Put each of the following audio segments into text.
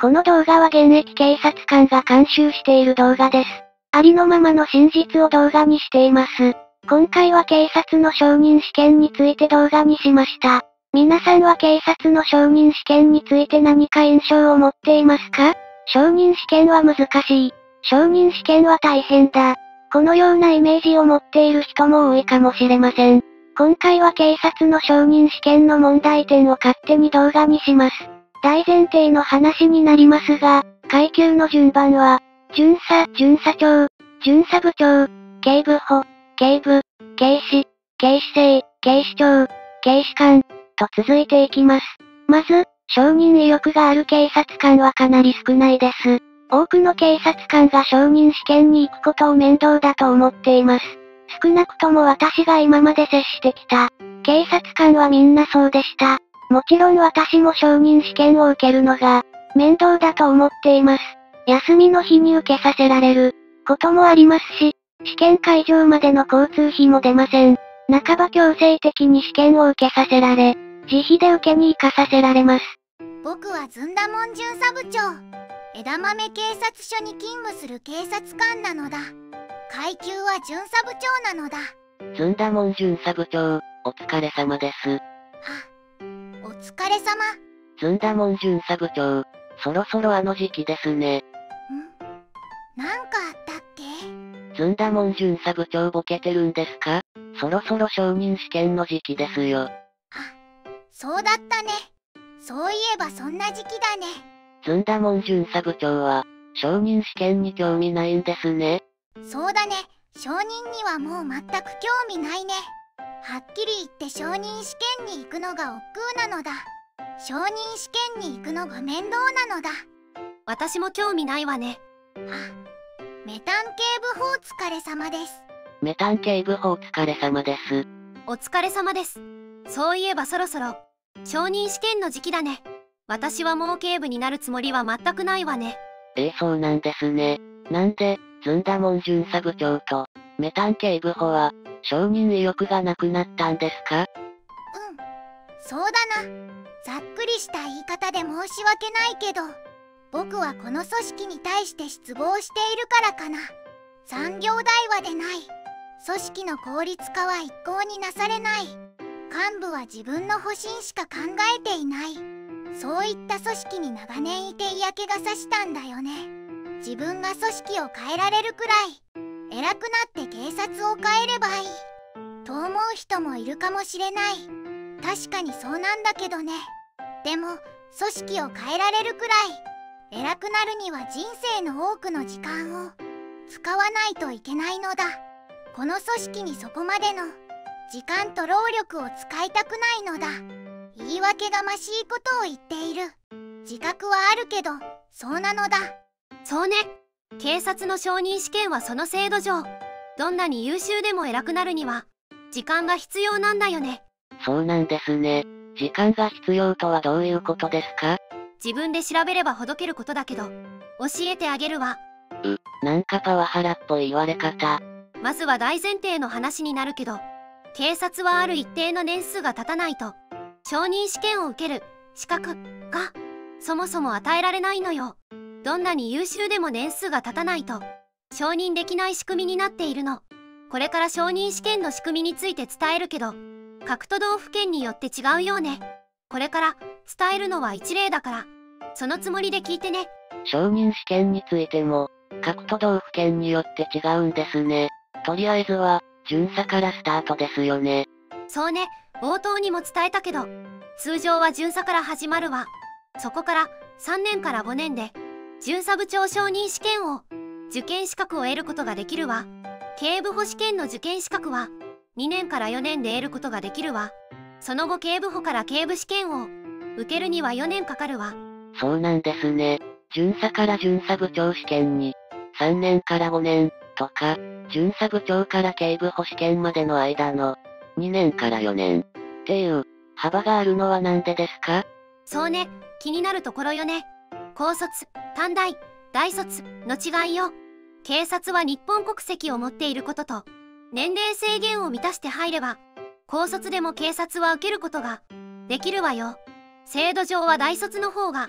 この動画は現役警察官が監修している動画です。ありのままの真実を動画にしています。今回は警察の昇任試験について動画にしました。皆さんは警察の昇任試験について何か印象を持っていますか？昇任試験は難しい。昇任試験は大変だ。このようなイメージを持っている人も多いかもしれません。今回は警察の昇任試験の問題点を勝手に動画にします。大前提の話になりますが、階級の順番は、巡査、巡査長、巡査部長、警部補、警部、警視、警視正、警視長、警視監、と続いていきます。まず、昇任意欲がある警察官はかなり少ないです。多くの警察官が昇任試験に行くことを面倒だと思っています。少なくとも私が今まで接してきた、警察官はみんなそうでした。もちろん私も昇任試験を受けるのが、面倒だと思っています。休みの日に受けさせられる、こともありますし、試験会場までの交通費も出ません。半ば強制的に試験を受けさせられ、自費で受けに行かさせられます。 僕はずんだもん巡査部長。枝豆警察署に勤務する警察官なのだ。階級は巡査部長なのだ。 ずんだもん巡査部長、お疲れ様です。 お疲れ様。 ずんだもん巡査部長、そろそろあの時期ですね。 なんかあったっけ？ ずんだもん巡査部長ボケてるんですか？そろそろ昇任試験の時期ですよ。 そうだったね。そういえばそんな時期だね。 ずんだもん巡査部長は、昇任試験に興味ないんですね。 そうだね。承認にはもう全く興味ないね。はっきり言って承認試験に行くのが億劫なのだ。承認試験に行くのが面倒なのだ。 私も興味ないわね。 メタン警部補お疲れ様です。 メタン警部補お疲れ様です。 お疲れ様です。そういえばそろそろ、承認試験の時期だね。私はもう警部になるつもりは全くないわね。 そうなんですね。なんで、ずんだもん巡査部長と、メタン警部補は、承認意欲がなくなったんですか？ そうだな。ざっくりした言い方で申し訳ないけど、僕はこの組織に対して失望しているからかな。残業代は出ない。組織の効率化は一向になされない。幹部は自分の保身しか考えていない。そういった組織に長年いて嫌気がさしたんだよね。自分が組織を変えられるくらい、偉くなって警察を変えればいい。と思う人もいるかもしれない。確かにそうなんだけどね。でも、組織を変えられるくらい、偉くなるには人生の多くの時間を使わないといけないのだ。この組織にそこまでの時間と労力を使いたくないのだ。言い訳がましいことを言っている。自覚はあるけど、そうなのだ。 そうね。警察の承認試験はその制度上、どんなに優秀でも偉くなるには、時間が必要なんだよね。 そうなんですね。時間が必要とはどういうことですか？ 自分で調べればほどけることだけど、教えてあげるわ。 なんかパワハラっぽい言われ方。 まずは大前提の話になるけど、警察はある一定の年数が経たないと、承認試験を受ける資格がそもそも与えられないのよ。どんなに優秀でも年数が経たないと承認できない仕組みになっているの。これから承認試験の仕組みについて伝えるけど、各都道府県によって違うようね。これから伝えるのは一例だから、そのつもりで聞いてね。 承認試験についても、各都道府県によって違うんですね。とりあえずは、巡査からスタートですよね。 そうね、冒頭にも伝えたけど、通常は巡査から始まるわ。そこから3年から5年で、巡査部長承認試験を、受験資格を得ることができるわ。警部補試験の受験資格は、2年から4年で得ることができるわ。その後警部補から警部試験を、受けるには4年かかるわ。 そうなんですね。巡査から巡査部長試験に、3年から5年、とか、巡査部長から警部補試験までの間の、2年から4年、っていう、幅があるのはなんでですか？ そうね、気になるところよね。高卒、短大、大卒の違いよ。警察は日本国籍を持っていることと、年齢制限を満たして入れば、高卒でも警察は受けることができるわよ。制度上は大卒の方が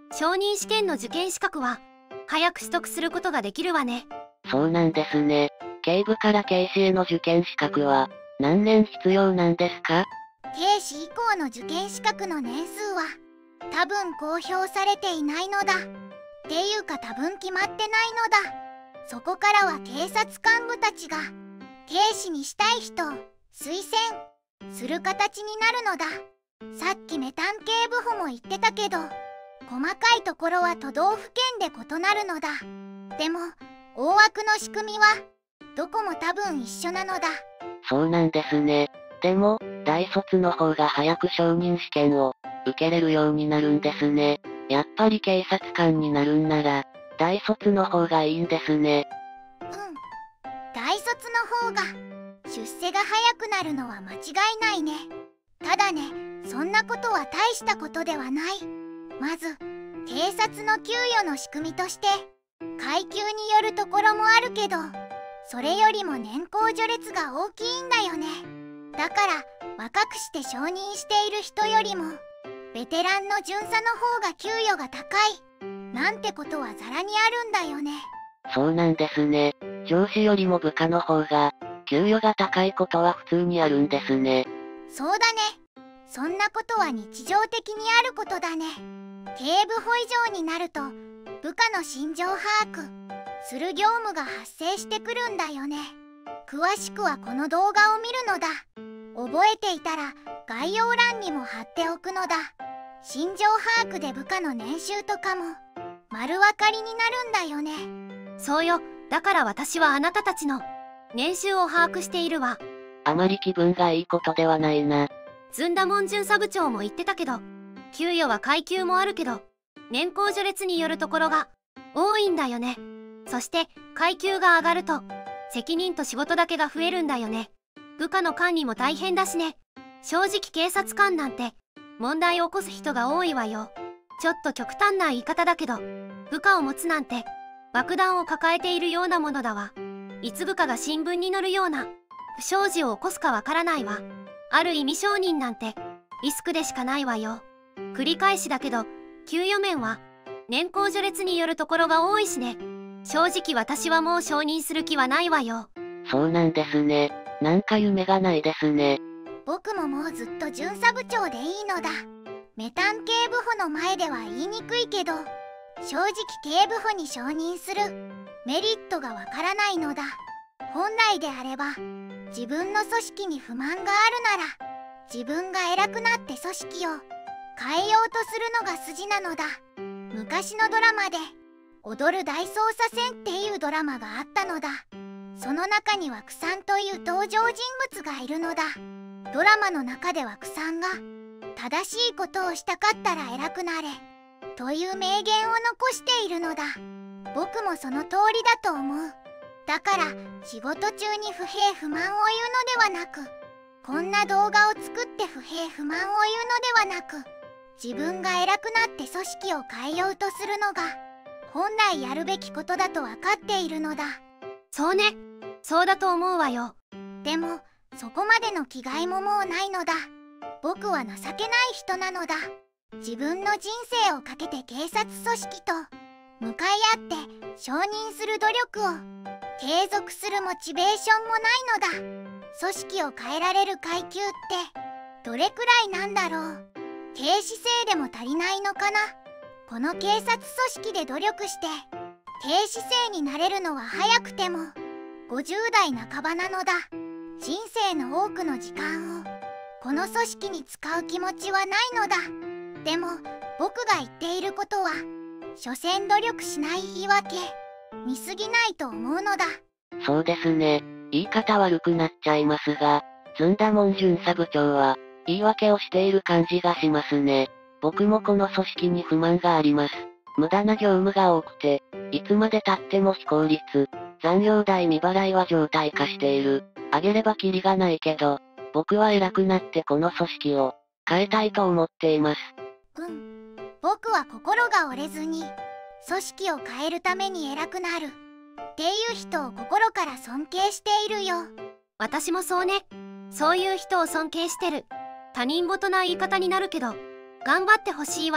承認試験の受験資格は早く取得することができるわね。 そうなんですね。警部から警視への受験資格は何年必要なんですか？ 警視以降の受験資格の年数は多分公表されていないのだ。っていうか多分決まってないのだ。そこからは警察幹部たちが警視にしたい人を推薦する形になるのだ。さっきメタン警部補も言ってたけど、細かいところは都道府県で異なるのだ。でも大枠の仕組みはどこも多分一緒なのだ。 そうなんですね。でも、大卒の方が早く承認試験を受けれるようになるんですね。やっぱり警察官になるんなら、大卒の方がいいんですね。 大卒の方が出世が早くなるのは間違いないね。ただね、そんなことは大したことではない。まず警察の給与の仕組みとして階級によるところもあるけど、それよりも年功序列が大きいんだよね。だから若くして承認している人よりもベテランの巡査の方が給与が高いなんてことはざらにあるんだよね。 そうなんですね。上司よりも部下の方が給与が高いことは普通にあるんですね。 そうだね。そんなことは日常的にあることだね。警部補以上になると部下の心情把握する業務が発生してくるんだよね。詳しくはこの動画を見るのだ。覚えていたら概要欄にも貼っておくのだ。心情把握で部下の年収とかも丸分かりになるんだよね。 そうよ。だから私はあなたたちの年収を把握しているわ。 あまり気分がいいことではないな。 ずんだもん巡査部長も言ってたけど、給与は階級もあるけど年功序列によるところが多いんだよね。そして階級が上がると責任と仕事だけが増えるんだよね。部下の管理も大変だしね。正直警察官なんて問題を起こす人が多いわよ。ちょっと極端な言い方だけど、部下を持つなんて爆弾を抱えているようなものだわ。いつ部下が新聞に載るような不祥事を起こすかわからないわ。ある意味承認なんてリスクでしかないわよ。繰り返しだけど給与面は年功序列によるところが多いしね。正直私はもう承認する気はないわよ。 そうなんですね。なんか夢がないですね。 僕ももうずっと巡査部長でいいのだ。メタン警部補の前では言いにくいけど、正直警部補に承認するメリットがわからないのだ。本来であれば自分の組織に不満があるなら自分が偉くなって組織を変えようとするのが筋なのだ。昔のドラマで踊る大捜査線っていうドラマがあったのだ。その中にはクさんという登場人物がいるのだ。ドラマの中ではクさんが正しいことをしたかったら偉くなれという名言を残しているのだ。僕もその通りだと思う。だから仕事中に不平不満を言うのではなく、こんな動画を作って不平不満を言うのではなく、自分が偉くなって組織を変えようとするのが本来やるべきことだと分かっているのだ。 そうね。そうだと思うわよ。 でもそこまでの気概ももうないのだ。僕は情けない人なのだ。自分の人生をかけて警察組織と向かい合って承認する努力を継続するモチベーションもないのだ。組織を変えられる階級ってどれくらいなんだろう。警視正でも足りないのかな。この警察組織で努力して警視正になれるのは早くても50代半ばなのだ。人生の多くの時間をこの組織に使う気持ちはないのだ。でも僕が言っていることは所詮努力しない言い訳に過ぎないと思うのだ。 そうですね。言い方悪くなっちゃいますが、ずんだもん巡査部長は言い訳をしている感じがしますね。僕もこの組織に不満があります。無駄な業務が多くて、いつまで経っても非効率、残業代未払いは常態化している。あげればキリがないけど、僕は偉くなってこの組織を変えたいと思っています。 僕は心が折れずに組織を変えるために偉くなるっていう人を心から尊敬しているよ。 私もそうね。そういう人を尊敬してる。他人事な言い方になるけど、頑張ってほしいわね。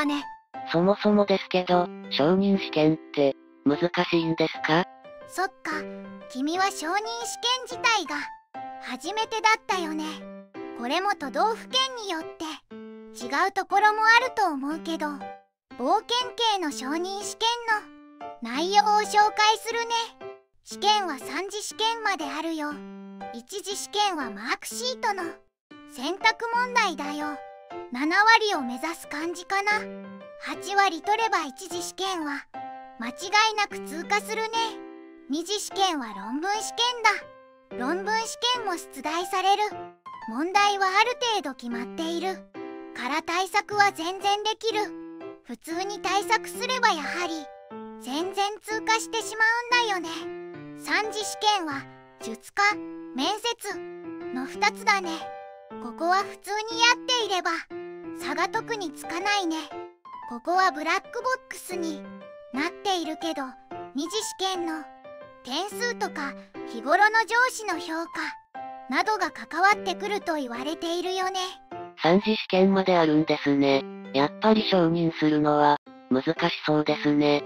そもそもですけど、昇任試験って、難しいんですか？ そっか、君は昇任試験自体が初めてだったよね。これも都道府県によって違うところもあると思うけど、冒険系の昇任試験の内容を紹介するね。試験は3次試験まであるよ。1次試験はマークシートの選択問題だよ。7割を目指す感じかな。8割取れば1次試験は間違いなく通過するね。2次試験は論文試験だ。論文試験も出題される。問題はある程度決まっているから対策は全然できる。普通に対策すればやはり全然通過してしまうんだよね。3次試験は術科、面接の2つだね。ここは普通にやっていれば差が特につかないね。ここはブラックボックスになっているけど、2次試験の点数とか日頃の上司の評価などが関わってくると言われているよね。 3次試験まであるんですね。やっぱり承認するのは難しそうですね。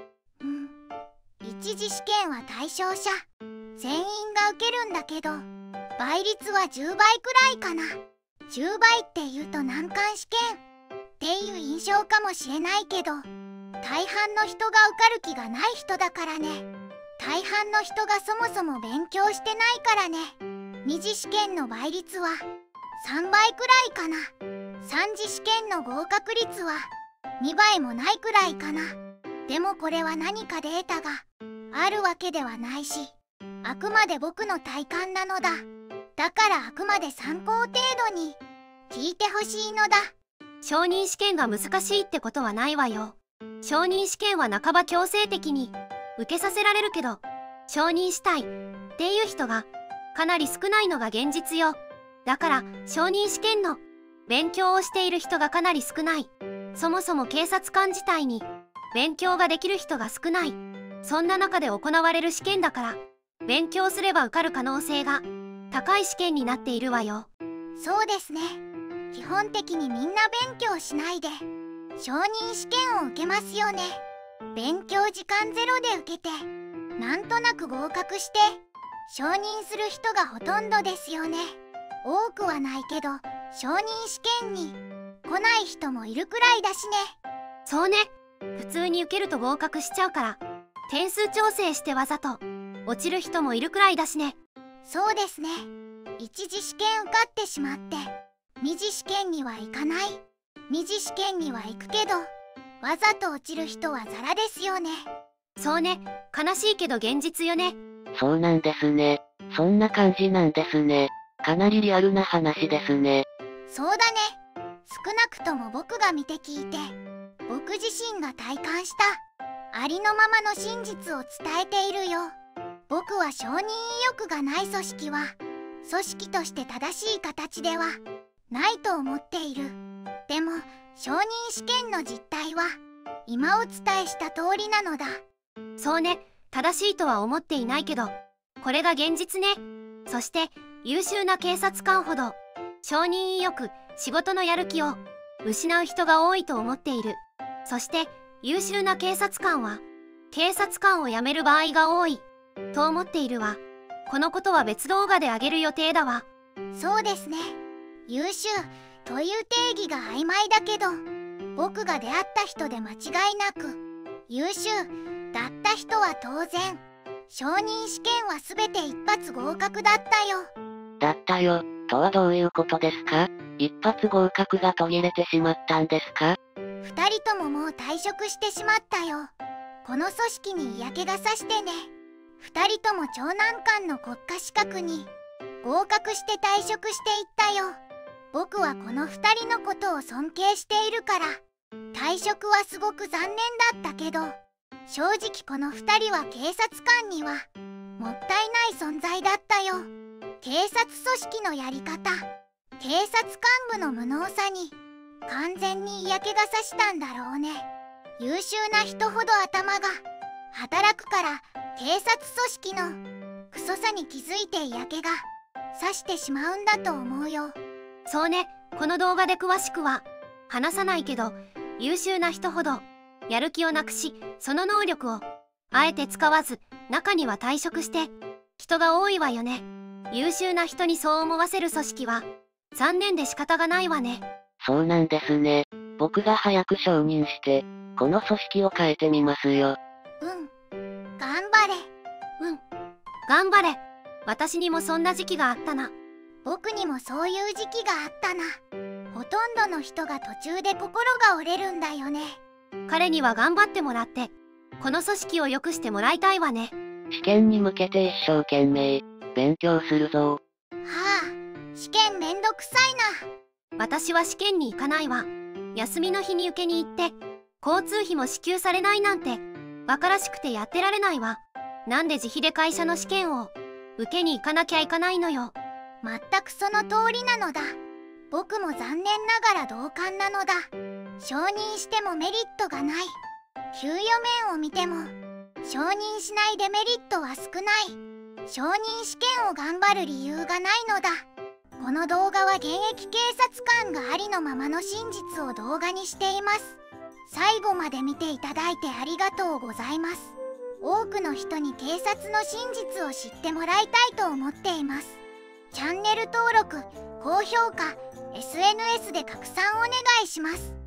1次試験は対象者全員が受けるんだけど、倍率は10倍くらいかな。10倍って言うと難関試験っていう印象かもしれないけど、大半の人が受かる気がない人だからね。大半の人がそもそも勉強してないからね。2次試験の倍率は3倍くらいかな。3次試験の合格率は2倍もないくらいかな。でもこれは何かデータがあるわけではないし、あくまで僕の体感なのだ。だからあくまで参考程度に聞いてほしいのだ。 承認試験が難しいってことはないわよ。承認試験は半ば強制的に受けさせられるけど、承認したいっていう人がかなり少ないのが現実よ。だから承認試験の勉強をしている人がかなり少ない。そもそも警察官自体に勉強ができる人が少ない。そんな中で行われる試験だから、勉強すれば受かる可能性が高い試験になっているわよ。 そうですね。基本的にみんな勉強しないで承認試験を受けますよね。勉強時間ゼロで受けてなんとなく合格して承認する人がほとんどですよね。多くはないけど承認試験に来ない人もいるくらいだしね。 そうね。普通に受けると合格しちゃうから点数調整してわざと落ちる人もいるくらいだしね。 そうですね。1次試験受かってしまって2次試験には行かない。2次試験には行くけどわざと落ちる人はザラですよね。 そうね。悲しいけど現実よね。 そうなんですね。そんな感じなんですね。かなりリアルな話ですね。 そうだね。少なくとも僕が見て聞いて僕自身が体感したありのままの真実を伝えているよ。僕は承認意欲がない組織は組織として正しい形ではないと思っている。でも承認試験の実態は今お伝えした通りなのだ。 そうね。正しいとは思っていないけどこれが現実ね。そして優秀な警察官ほど承認意欲、仕事のやる気を失う人が多いと思っている。そして優秀な警察官は警察官を辞める場合が多いと思っているわ。このことは別動画であげる予定だわ。 そうですね。優秀という定義が曖昧だけど僕が出会った人で間違いなく優秀だった人は当然承認試験は全て一発合格だったよ。 だったよとはどういうことですか？一発合格が途切れてしまったんですか？2 人とももう退職してしまったよ。この組織に嫌気がさしてね。2人とも超難関の国家資格に合格して退職していったよ。僕はこの2人のことを尊敬しているから退職はすごく残念だったけど、正直この2人は警察官にはもったいない存在だったよ。警察組織のやり方、警察幹部の無能さに完全に嫌気がさしたんだろうね。優秀な人ほど頭が働くから警察組織のクソさに気づいて嫌気がさしてしまうんだと思うよ。 そうね。この動画で詳しくは話さないけど優秀な人ほどやる気をなくし、その能力をあえて使わず、中には退職して人が多いわよね。優秀な人にそう思わせる組織は残念で仕方がないわね。 そうなんですね。僕が早く承認して、この組織を変えてみますよ。 頑張れ。 頑張れ。私にもそんな時期があったな。 僕にもそういう時期があったな。ほとんどの人が途中で心が折れるんだよね。 彼には頑張ってもらって、この組織を良くしてもらいたいわね。 試験に向けて一生懸命、勉強するぞ。 試験めんどくさいな。 私は試験に行かないわ。休みの日に受けに行って、交通費も支給されないなんて、馬鹿らしくてやってられないわ。なんで自費で会社の試験を受けに行かなきゃいかないのよ。 全くその通りなのだ。僕も残念ながら同感なのだ。承認してもメリットがない。給与面を見ても承認しないデメリットは少ない。承認試験を頑張る理由がないのだ。この動画は現役警察官がありのままの真実を動画にしています。最後まで見ていただいてありがとうございます。多くの人に警察の真実を知ってもらいたいと思っています。チャンネル登録、高評価、SNS で拡散お願いします。